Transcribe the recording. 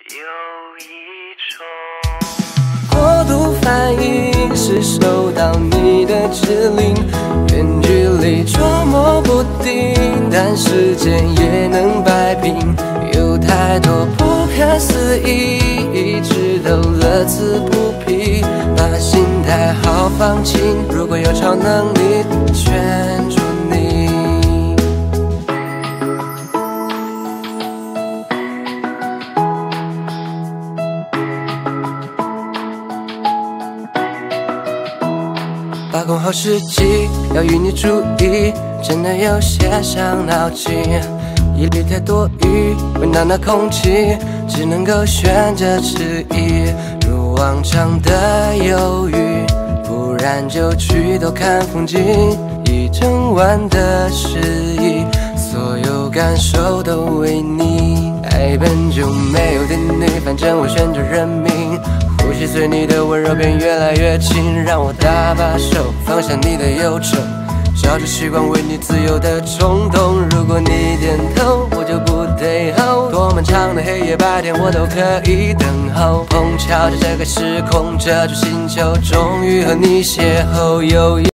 有一种过度反应是收到你的指令，远距离捉摸不定，但时间也能摆平。有太多不可思议，一直都乐此不疲，把心态好放轻。如果有超能力，圈住你。把控好时机，要与你注意，真的有些伤脑筋。一粒太多余，会闹闹空气，只能够选择迟疑。如往常的犹豫，不然就去多看风景。一整晚的失意，所有感受都为你。爱本就没有定律，反正我选择认命。呼吸随你的温柔便越来越近，让我搭把手放下你的忧愁，照着习惯为你自由的冲动。如果你点头，我就不退后，多漫长的黑夜白天我都可以等候。碰巧在这个时空这座星球，终于和你邂逅。